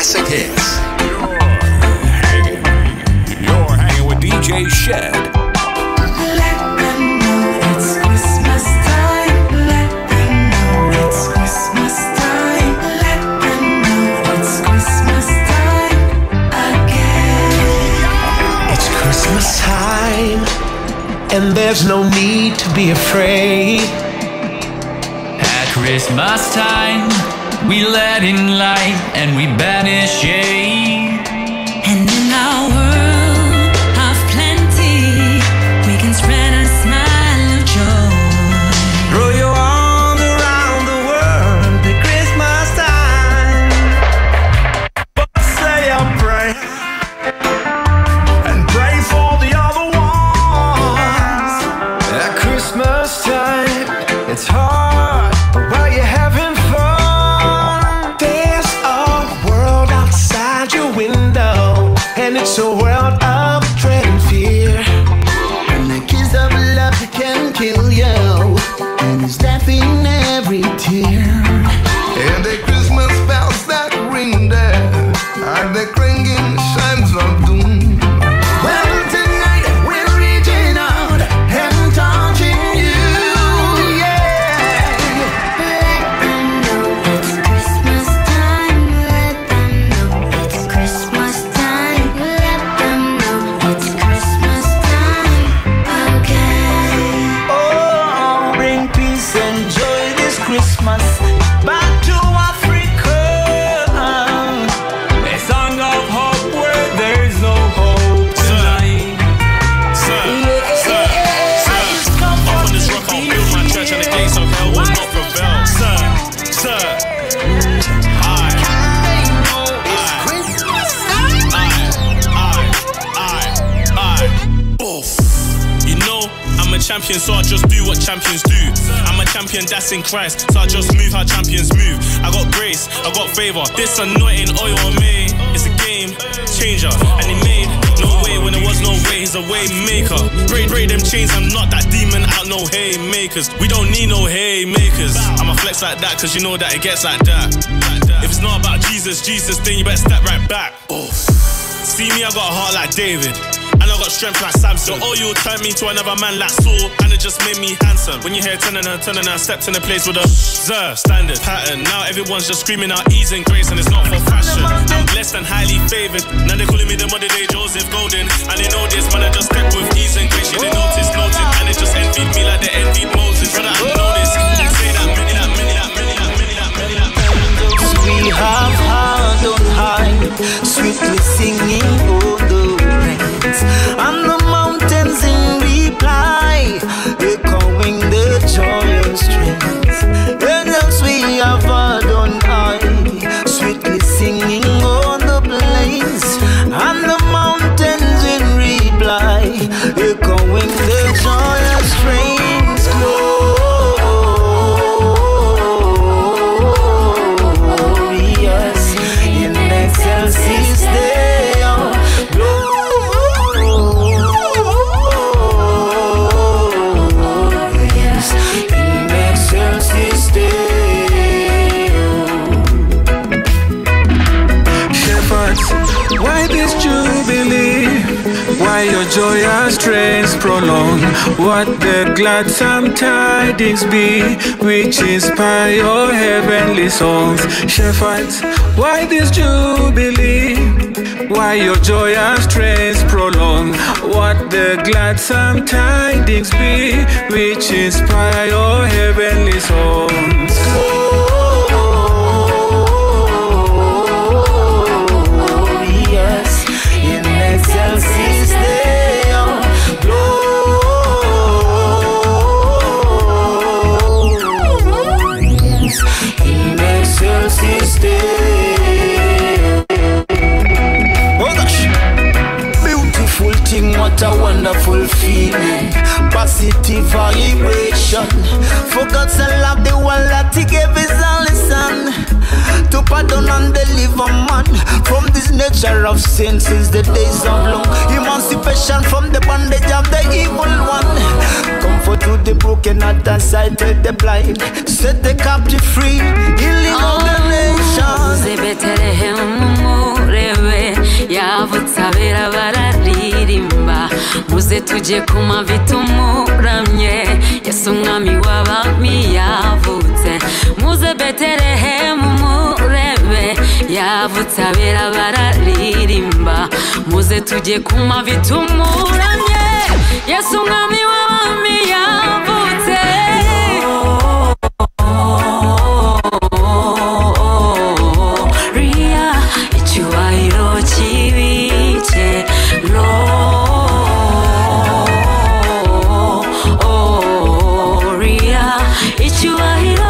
classic hits. You're hanging with DJ Shed. And there's no need to be afraid. At Christmas time, we let in light and we banish shade. And in our world of plenty, we can spread a smile of joy. Throw your arms around the world at Christmas time. But say a prayer and pray for the other ones. At Christmas time, it's hard, but while you're having fun, there's a world outside your window, and it's a world of dread and fear. And the kiss of love that can kill you, and it's death in every tear. And the Christmas bells that ring there are the clanging chimes of doom. Well, tonight we're reaching out and touching you, yeah. Let them know it's Christmas time. Let them know it's Christmas time. Let them know it's Christmas time. Okay. Oh, bring peace and joy this Christmas back to Africa. A song of hope where there's no hope tonight. Up on this rock, I'll build my church and the gates of hell will not prevail. Sir, You know, I'm a champion, so I just do what champions do. I'm a champion that's in Christ, so I just move how champions move. I got grace, I got favor. This anointing oil on me, it's a game changer. And he made no way when there was no way, he's a way maker. Break them chains, I'm not that demon out, no haymakers. We don't need no haymakers. I'ma flex like that, cause you know that it gets like that. If it's not about Jesus, then you better step right back. See me, I got a heart like David, and I got strength like Samson. So all you turn me to another man like Saul, and it just made me handsome. When you hear turning her, stepped in a place with a standard pattern. Now everyone's just screaming out ease and grace, and it's not for fashion. I'm blessed and highly favored. Now they calling me the modern day Joseph Golden, and they know this man I just step with ease and grace. Yeah, they noted, and they just envied me like they envied Moses. Brother, I know this. They say that many. We have heart on high, sweetly singing o'er the rains, and the mountains in reply, echoing the joyous strains. And else we have heart on high, sweetly singing on the plains, and the mountains in reply, echoing the joyous strains. Why this jubilee? Why your joyous strains prolong? What the gladsome tidings be, which inspire your heavenly songs? Shepherds, why this jubilee? Why your joyous strains prolong? What the gladsome tidings be, which inspire your heavenly songs? What a wonderful feeling, positive vibration. For God so loved the world that He gave His only Son, to pardon and deliver man from this nature of sin since the days of long. Emancipation from the bondage of the evil one. Comfort to the broken heart and sight to the blind. Set the captive free, healing of the nations. abera bararirimba muze tujye ku mavi tumuramye Yesu umwami w'abami yavutse muze Betelehemu murebe yavutse abera bararirimba muze tujye ku mavi tumuramye Yesu umwami w'abami yavutse Ria icyubahiro kibice Ria icyubahiro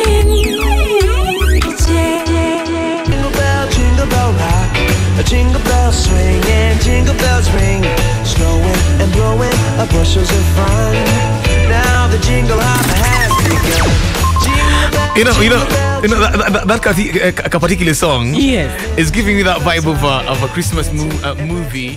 kibice Jingle bell rock, a jingle bell swing and jingle bells ring, snowing and blowing bushels of fun. Now the jingle hop has begun. You know that particular song is giving me that vibe of a Christmas movie.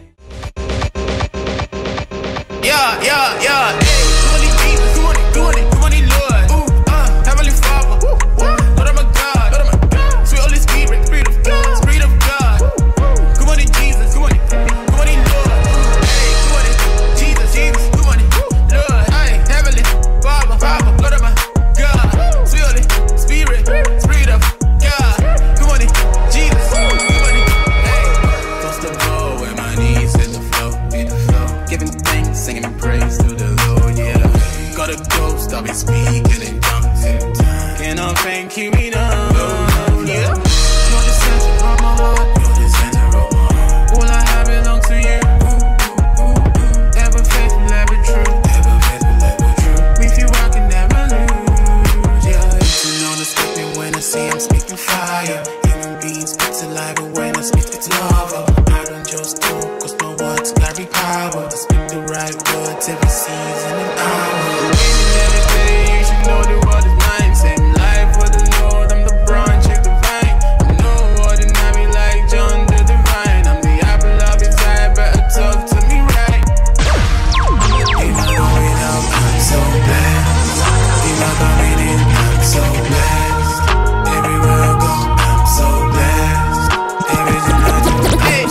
Yeah. Hey, doing it, Lord. Heavenly Father, Lord of my God, sweet Holy Spirit, Spirit of God. Good morning, Jesus. Good morning, Lord. Hey, good morning, Jesus. Good morning, Lord. Hey, Heavenly Father, Lord of my God, sweet Holy Spirit, Spirit of God. Good morning, Jesus. Good morning. Hey, first of all, where my knees hit the floor, giving thanks, singing praise to the Lord. Yeah, got a ghost, I'll be speaking in tongues. Can I thank you enough? Yeah, you're the center of my heart. All I have belongs to you. Ever faithful, ever true. With you I can never lose. Yeah, you know the speaking when I see I'm speaking fire. Human beings speak alive, but when I speak it's lava. I don't just talk, cause my words carry power. I speak the right words every season and hour. Every day you should know the word is mine. Same life for the Lord, I'm the branch of the vine. I'm no ordinary like John the Divine. I'm the apple of his eye, better talk to me right. If I go without, I'm so blessed. If I go in, I'm so blessed. Everywhere I go, I'm so blessed. Everything I do, hey,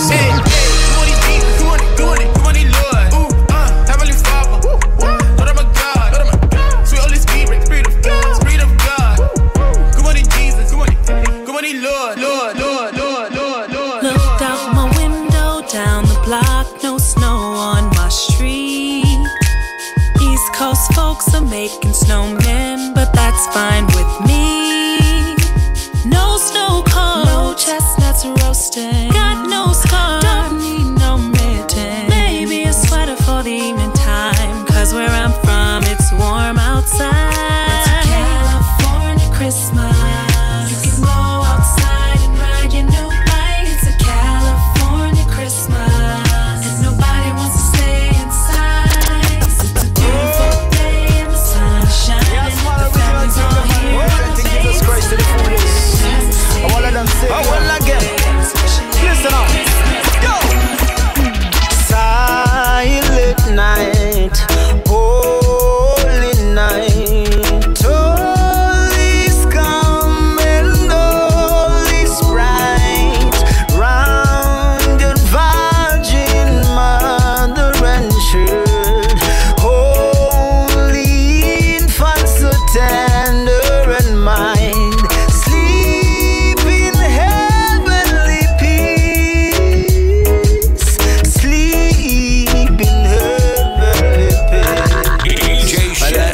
good morning, Lord. Heavenly Father, Lord of my God, sweet Holy Spirit, Spirit of God. Good morning, Jesus. Good morning, Lord. Looked out my window, down the block, no snow on my street. East Coast folks are making snowmen, but that's fine with me. No snow cone, no chestnuts roasting, got no scar, don't need no mitten. Maybe a sweater for the evening time, cause where I'm from it's warm outside. It's a California Christmas. You can go outside and ride your new bike. It's a California Christmas, and nobody wants to stay inside. It's a beautiful day and the sun is shining. The family's all here. Jesus Christ to the fullest. I want them say, I will again. Listen up. Go. Silent night, holy night. All is calm and all is bright. Rounded Virgin Mother and Child, holy infant so tender and mild. Sleep in heavenly peace. Sleep in heavenly peace. DJ Shed.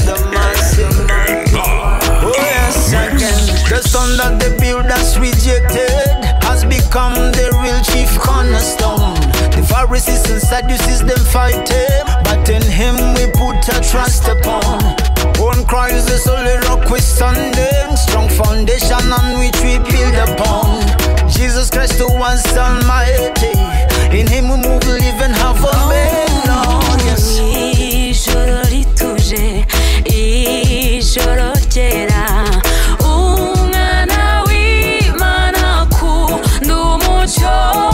Oh yes, again. The son that the builders rejected has become the real chief cornerstone. The Pharisees and Sadducees them fight him, but in him we put our trust upon. On Christ the solid rock we standing, strong foundation on which we build upon. Jesus Christ the one almighty, in him we move, live and have a being. Lord, yes. Ijoro rituje, ijoro ryera, umwana w'Imana akunda umucyo,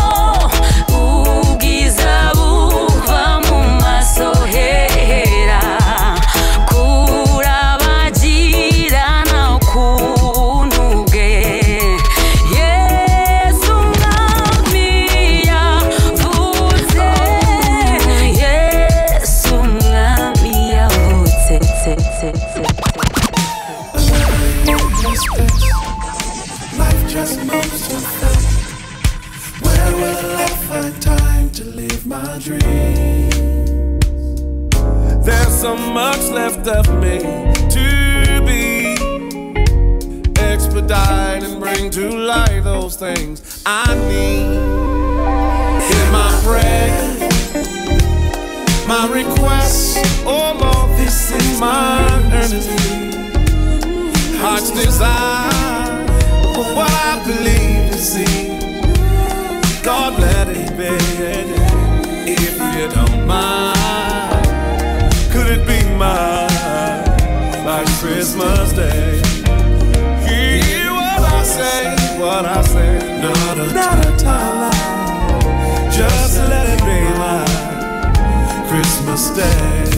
ubwiza buva mu maso hera, kurabagirana ukuntu bwe. Yesu umwami yavuze Christmas Day? Where will I find time to live my dreams? There's so much left of me to be. Expedite and bring to light those things I need. Hear my prayer, my request, oh Lord, this is my earnest heart's desire, what I believe to see. God, let it be, if you don't mind. Could it be mine, like Christmas Day? Hear what I say, not a time, just let it be mine, Christmas Day.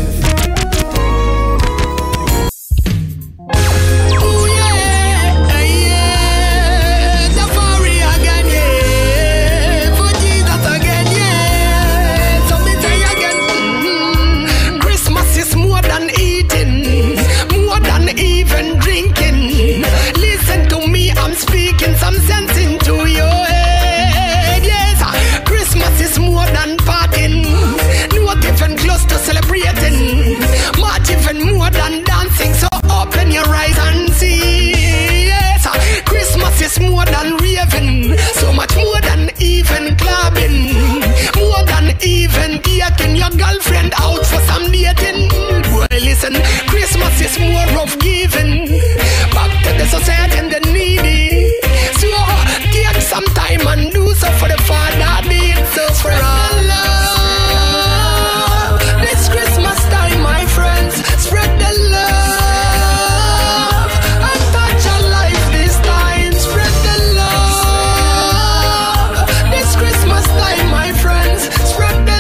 Speaking some sense into your head. Yes, Christmas is more than partying. Not even close to celebrating. Not even more than dancing. So open your eyes and see. Yes, Christmas is more than raving. So much more than even clubbing. More than even taking your girlfriend out for some dating. Boy, listen, Christmas is more of giving back to the society and the needy. So take some time and do so for the Father did so for all love. This Christmas time, my friends, spread the love and touch your life this time. Spread the love. This Christmas time, my friends, spread the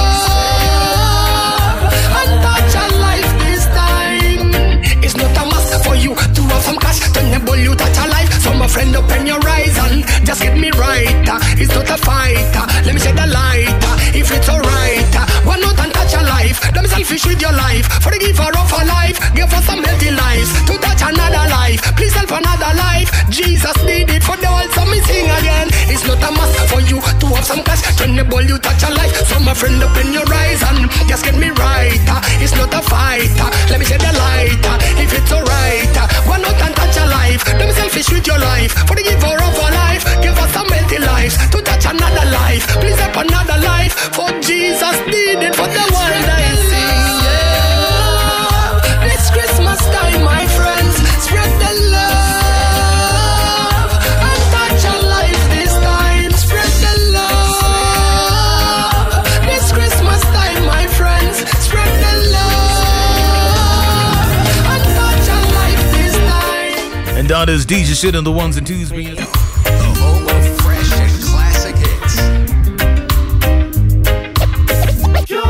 love and touch your life this time. It's not a must for you to have some cash. Turn you touch your life. So my friend, open your eyes and just get me right. It's not a fight. Let me shed the light. If it's alright, why not and touch your life? Don't be selfish with your life. For the giver of a life, give us some healthy lives. To touch another life, please help another life. Jesus did it for the world, so me sing again. It's not a must for you to have some cash. Turn the ball, you touch your life. So my friend, open your eyes and just get me right. It's not a fight. Let me shed the light. If it's alright, why not and touch your life? Don't be selfish with your life. For the giver of a life, give us some healthy lives. To touch another life, please help another life. For Jesus did it for the world, I sing. Yeah. This Christmas time, my friends, spread the love and touch your life this time. Spread the love. This Christmas time, my friends, spread the love and touch your life this time. And that is DJ Shit on the ones and twos. Bring it up. The home of fresh and classic hits. Joy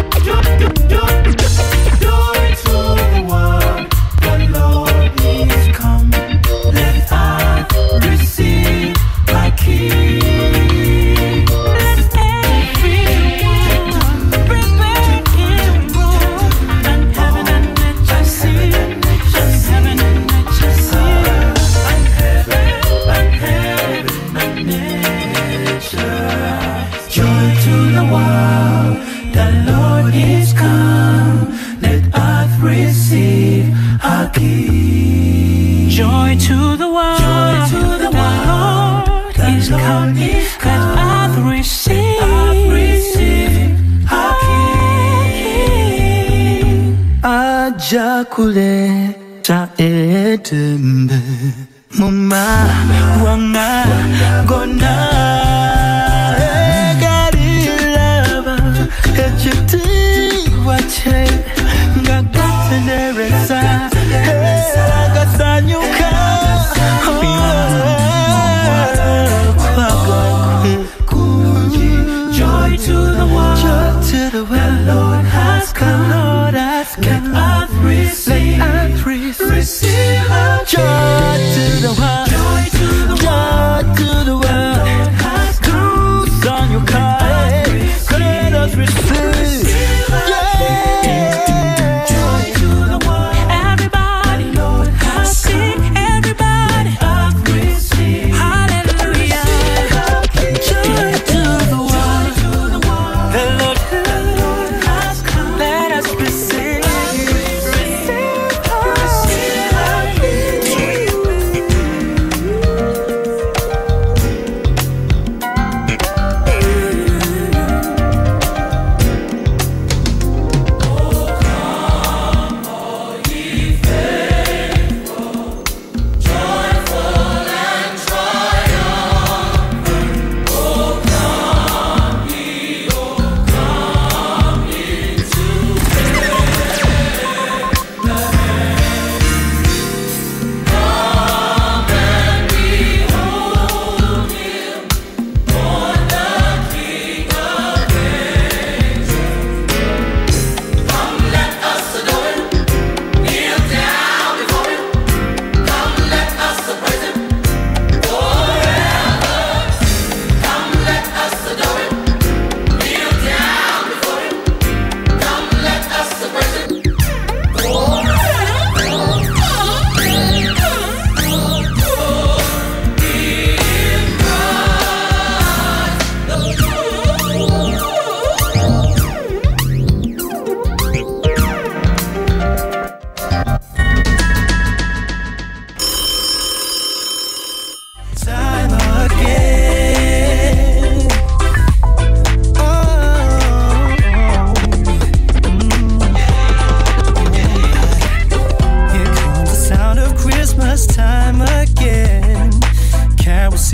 to the world, the Lord is come. Let earth receive my King. Let everyone prepare in room, and heaven and nature see, and heaven and nature see, and heaven and nature. Joy to the world, the Lord is come. Let earth receive our King. Joy to the world, the Lord is come. Let earth receive our King. Ajakule ta etembe mama wanga gona egalilaba echiti wache ngakateneresa gasanyuka Joy to the world, the Lord has come. Let earth receive our joy to the world, joy to the world, joy to the world.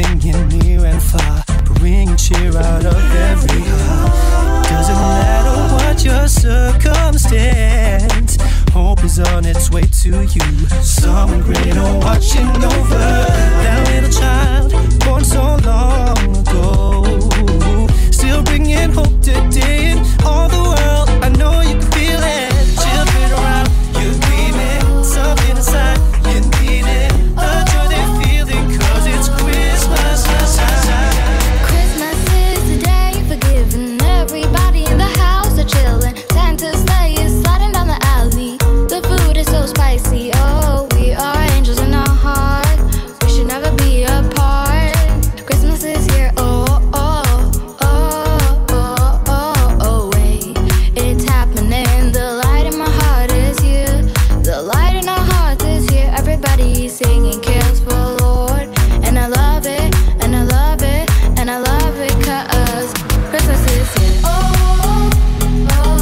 singing near and far, bringing cheer out of every heart. Doesn't matter what your circumstance, hope is on its way to you. Someone greater watching over that little child born so long ago, still bringing hope today in all the world. I know you can feel it. Children around, you're dreaming something inside. You need it, a joy they're feeling, 'cause it's Christmas. Christmas is the day for giving. Everybody in the house are chilling. Santa's sleigh is sliding down the alley. The food is so spicy. Oh, we are angels in our heart. We should never be apart. Christmas is here. Oh, oh, oh, oh, oh, oh, wait. It's happening. The light in my heart is here. The light in our hearts is here. Everybody's singing carols for the Lord. And I love it, and I love it, and I love it, 'cause Christmas is here. Oh, oh, oh,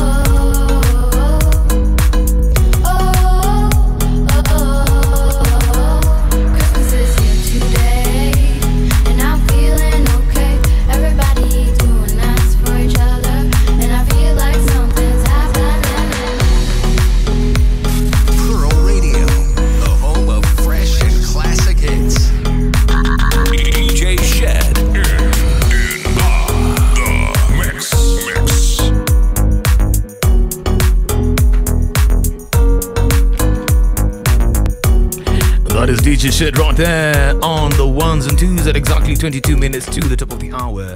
oh, oh, oh. Christmas is here today, and I'm feeling okay. Everybody doing nice for each other, and I feel like something's happening. Pearl Radio, the home of fresh and classic hits. DJ Shed in the mix. That is DJ Shed right there on the ones and twos at exactly 22 minutes to the top of the hour.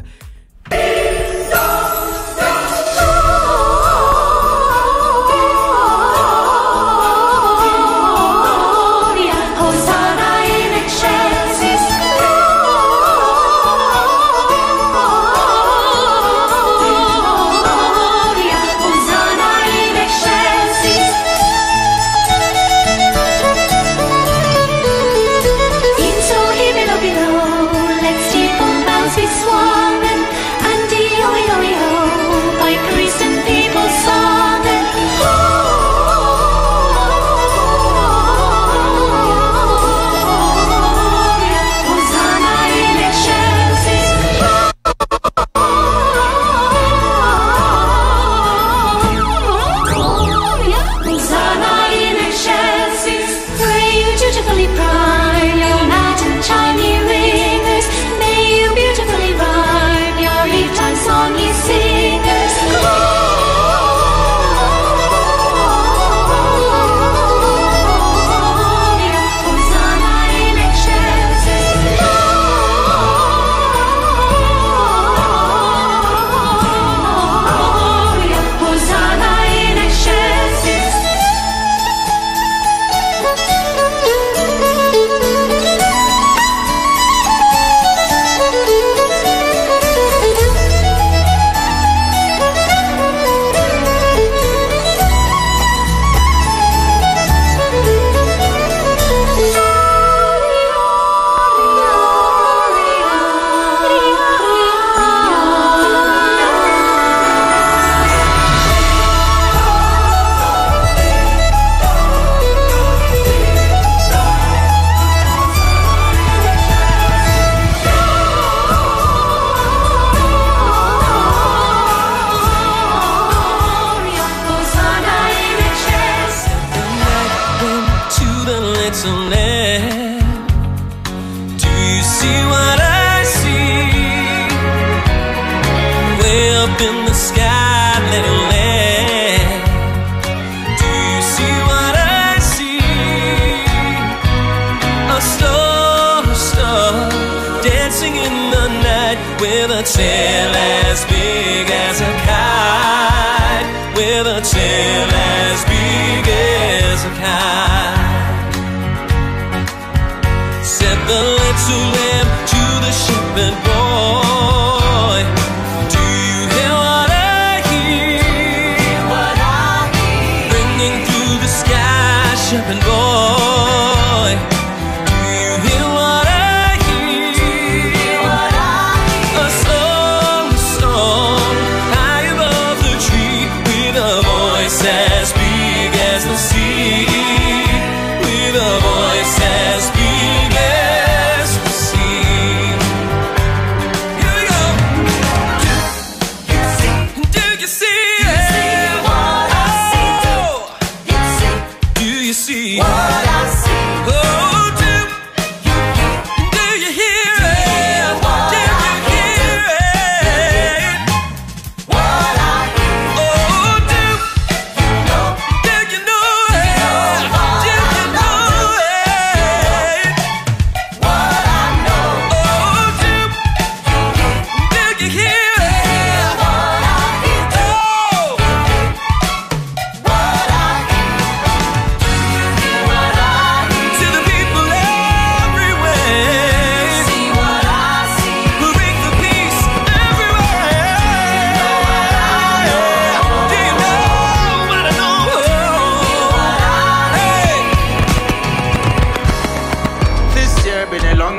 Hosanna in excelsis. Hosanna in excelsis. Into heaven below, let steeple bells be swung, and the oi-oi-ho by Christian people sung. Hosanna in excelsis. Hosanna in excelsis. Pray you dutifully prime your Latin chimey ringers. May you beautifully rhyme your Eve-time song, ye singers. Hosanna in excelsis. Hosanna in excelsis. Hosanna in excelsis. To the little lamb, do you see what I see? Way up in the sky, little lamb, do you see what I see? A star dancing in the night with a tail as big as a kite, with a tail as big as a kite. Said the little lamb to the shepherd boy, do you hear what I hear? Ringing through the sky, shepherd boy, do you hear what I hear? A song high above the tree, with a voice as big as the sea, with a voice as big as the sea.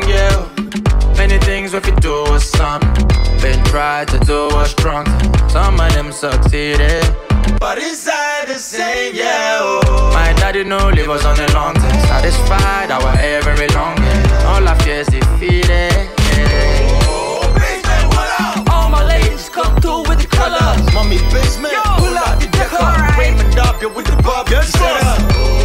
yeah. Many things we fit do was some. Been tried to do us drunk. Some of them succeeded, but inside the same, yeah. Oh. My daddy no leave us on the long term. Satisfied our every longing. All our fears defeated, yeah. All my ladies come through with the colors. Mommy basement, pull out the decor. Raymond W with the barbecue setup.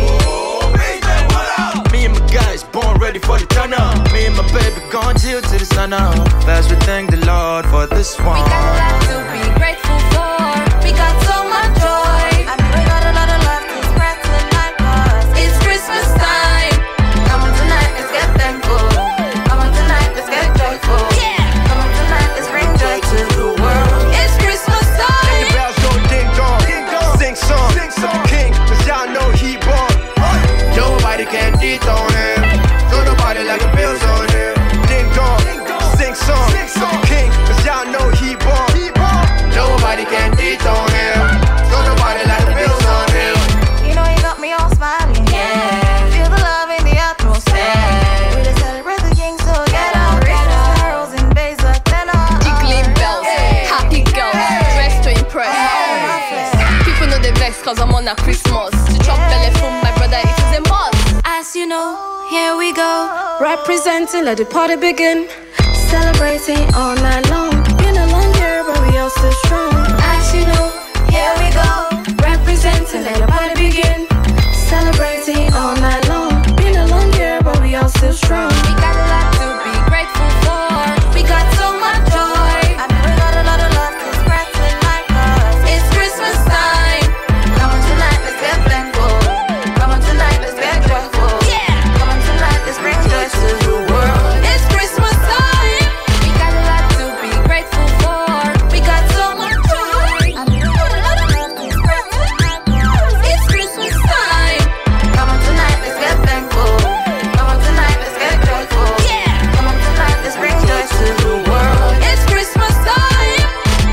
Me and my guys born ready for the turn up. Me and my baby gon' chill to the sun up. First we thank the Lord for this one. We got a lot to be grateful for. We got so much joy. I know we got a lot of love to spread tonight, 'cause it's Christmas time. Come on tonight, let's get thankful. Come on tonight, let's get joyful. Yeah. Come on tonight, let's bring joy to the world. It's Christmas time. Any bells go ding dong, sing song, king, 'cause y'all know he born. Nobody can dethrone him. Throw nobody like the bills on him. Ding dong, sing song, king, 'cause y'all know he born. Nobody can dethrone him. Throw nobody like the bills on him. You know you got me all smiling, yeah. Feel the love in the atmosphere. We just celebrate the king, so get out. Carols and bass like tenor. Jiggling bells, happy girls, dressed to impress. People know they vex 'cause I'm on a Christmas. To chop belly from my brother, it is a must. As you know, here we go. Representing, let the party begin. Celebrating all night long. Been a long year, but we all still strong. As you know, here we go. Representing, let the party begin. Celebrating all night long. Been a long year, but we all still strong. We got a lot to be grateful for. We got so much joy. I know we got a lot of love to spread tonight, 'cause it's Christmas time. Come on tonight, let's get thankful. Come on tonight, let's get joyful. Yeah. Come on tonight, let's bring joy to the world. It's Christmas time. We got a lot to be grateful for. We got so much joy. I know we got a lot of love to spread tonight, 'cause it's Christmas time. Come on tonight, let's get thankful. Come on tonight, let's get joyful. Yeah. Come on tonight, let's bring joy to the world. It's Christmas time.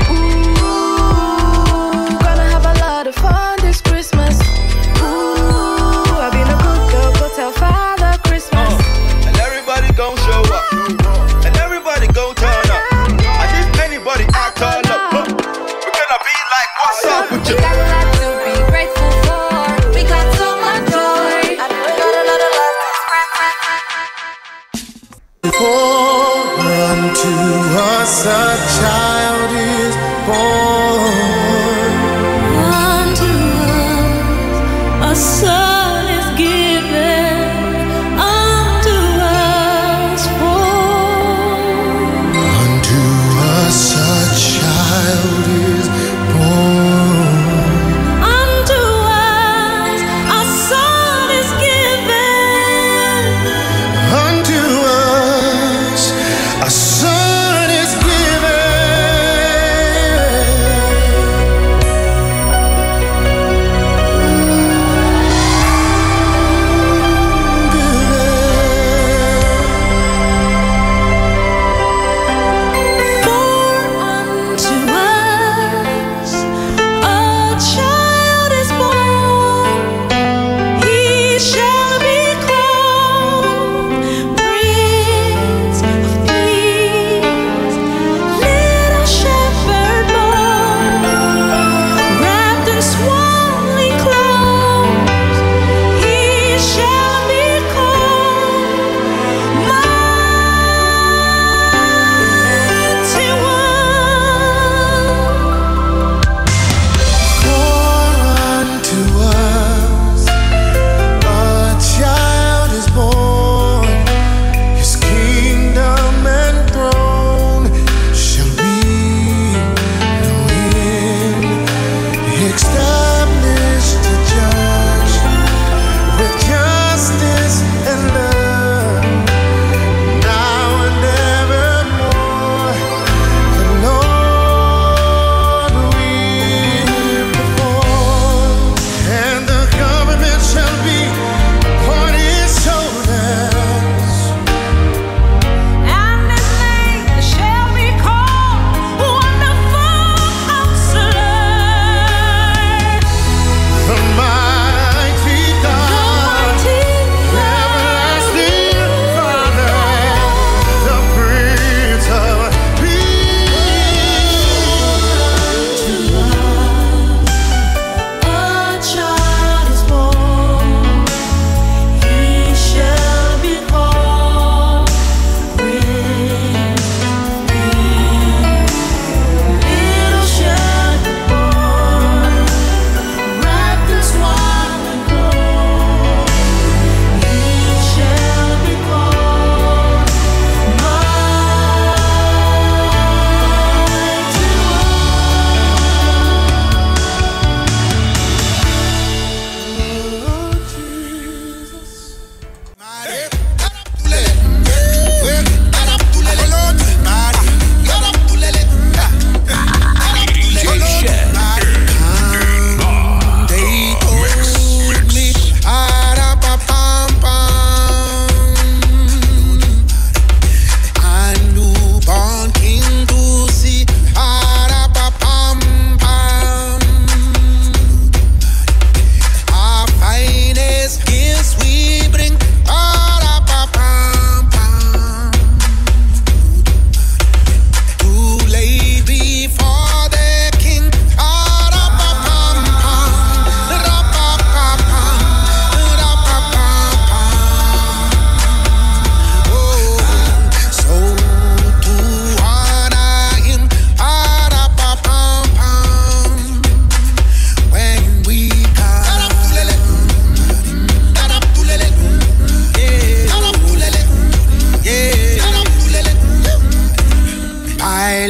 Ooh, gonna have a lot of fun this Christmas. Ooh, I've been a good girl, go tell Father Christmas. And everybody gon' show up. And everybody gon' turn up. And if anybody act all up, we're gonna be like, what's up with We you? got a lot to be grateful for. We got so much joy. I know we got a lot of love to spread. For unto us a child is born. Unto us a son is given. Unto us born. Unto us a child is born. Unto us a son is given. Unto us a son is given.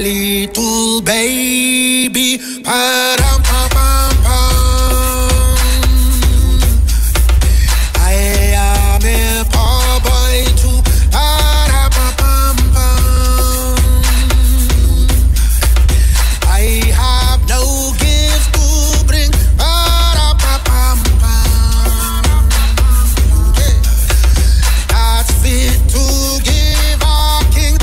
little baby. I am a poor boy too. I have no gifts to bring. That's fit to give a king.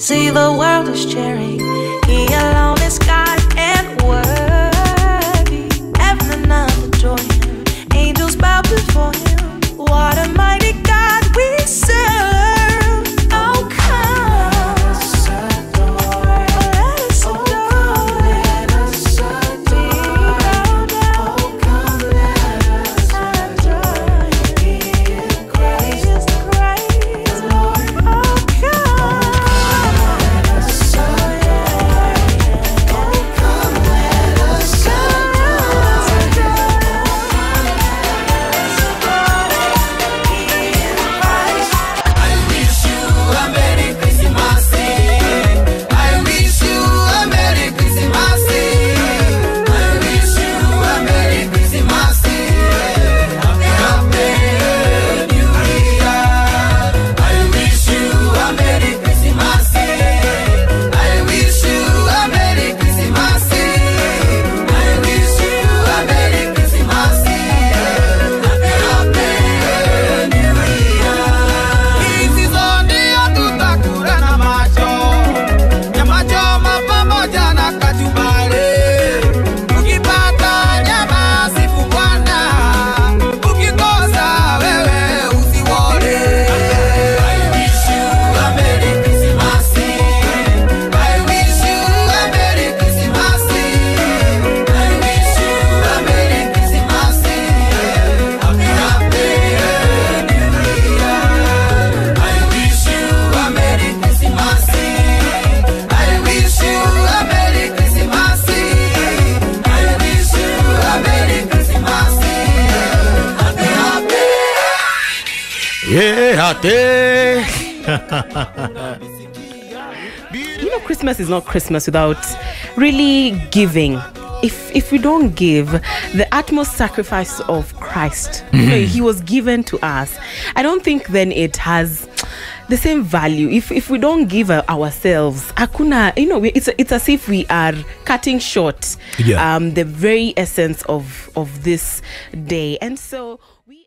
See, the world is cheering. He alone is God and worthy. Heaven and earth adore him. Angels bow before him. What a mighty God we serve. Oh, come. Let us adore. Let us adore. Let us adore. Oh, come, let us adore. He is great. He is great. Lord, oh, come. Let us adore. Oh, come, let us You know, Christmas is not Christmas without really giving. If we don't give the utmost sacrifice of Christ, you know, he was given to us, I don't think then it has the same value. If we don't give ourselves, akuna, you know, it's as if we are cutting short the very essence of this day. And so we